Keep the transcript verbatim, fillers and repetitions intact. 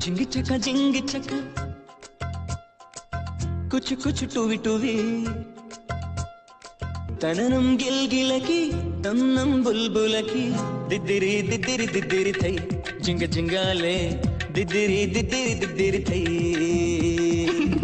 జింగి చక జింగి చక కుచు కుచు టూవి టూవి తననం గిల్గిలకి తన్నం బుల్బులకి దిద్దిరి దిద్దిరి దిద్దిరి thigh జింగ జింగాలే దిద్దిరి దిద్దిరి దిద్దిరి thigh